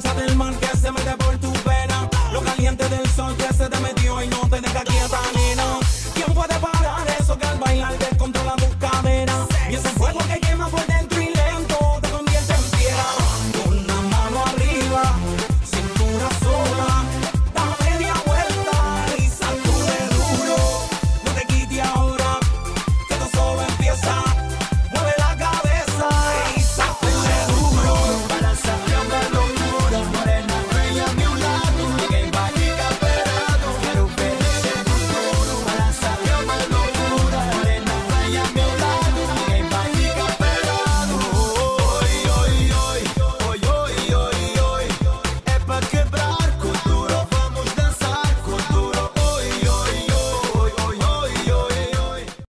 brisa del mar que se mete por tu pena, lo caliente del sol que se te metió